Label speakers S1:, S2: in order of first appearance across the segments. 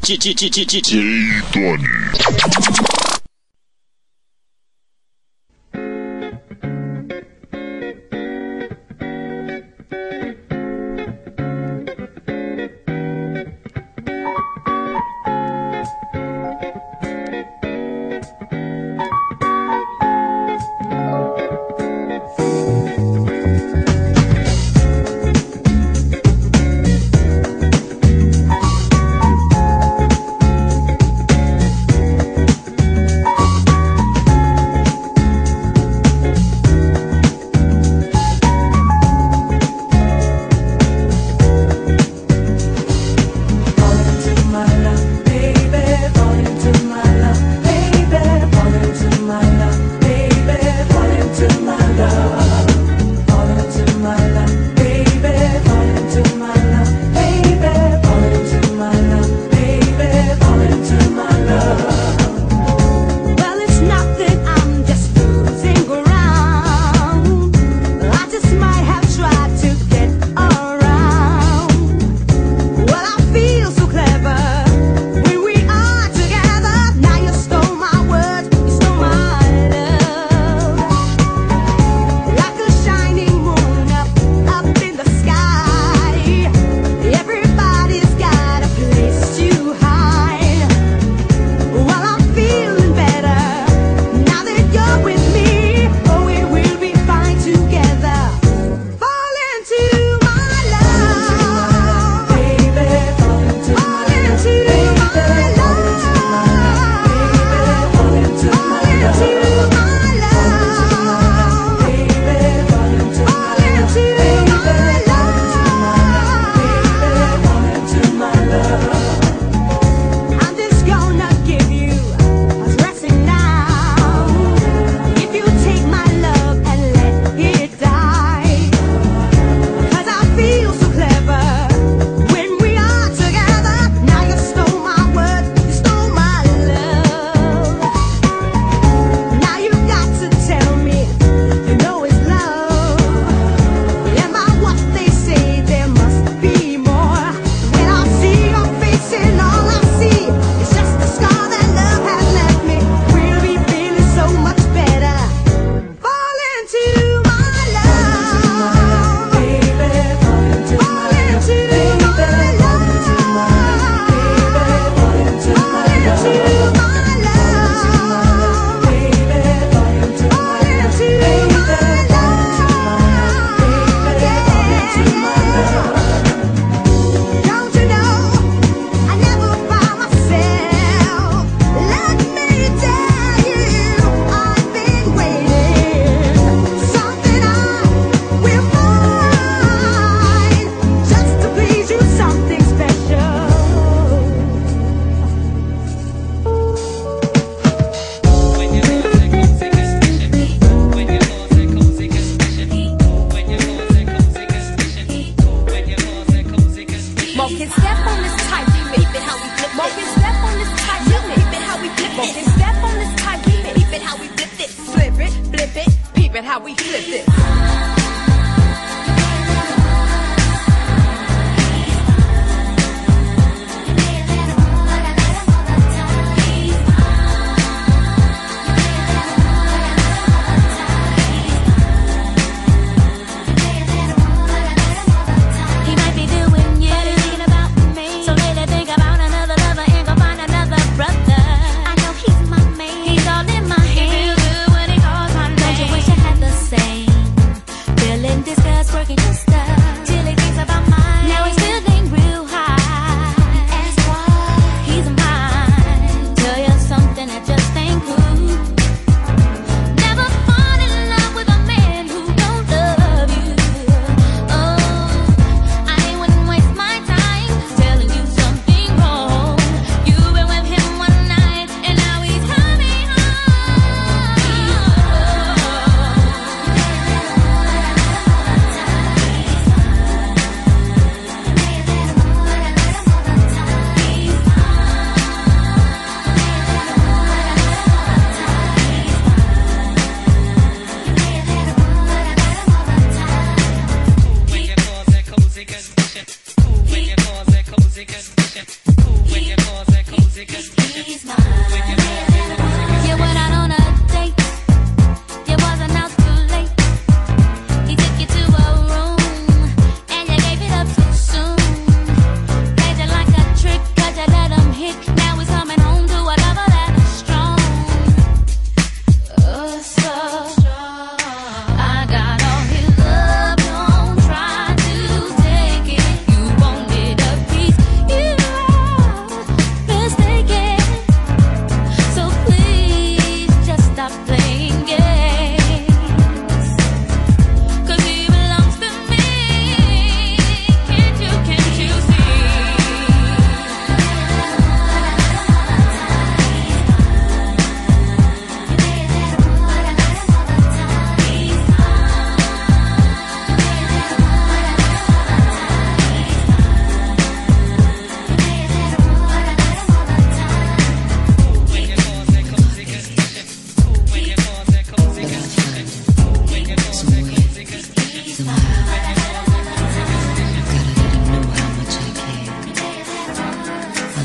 S1: 段女。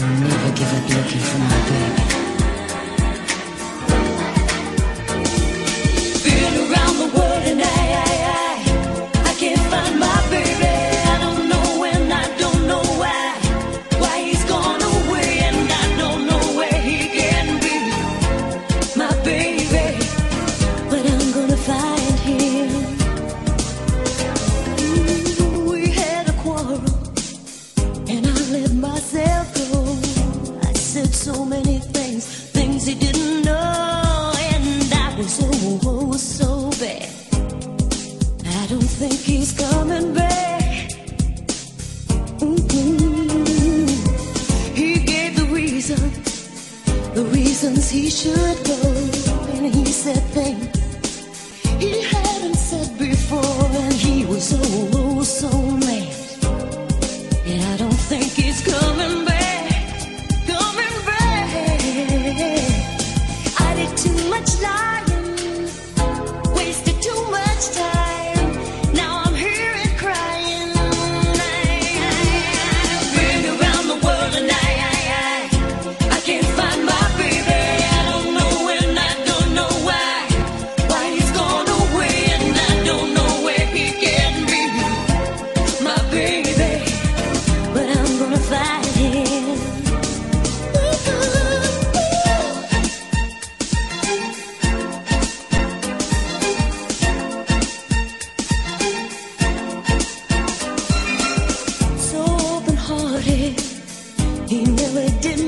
S2: never give up looking for my baby. Been around the world and I can't find my baby. I don't know when, I don't know why he's gone away, and I don't know where he can be, my baby. But I'm gonna find him. We had a quarrel and I let myself go. I said so many things he didn't know, and I was oh so bad. I don't think he's coming back. He gave the reasons he should go, and he said things he hadn't said before, and he was oh so mad. And I don't think he's coming back, coming back. I did too much lying, wasted too much time. Now I'm here and crying. I've been around the world and I can't find my baby. I don't know when, I don't know why he's gone away, and I don't know where he can be, my baby. But I'm gonna find him. So open-hearted, he never did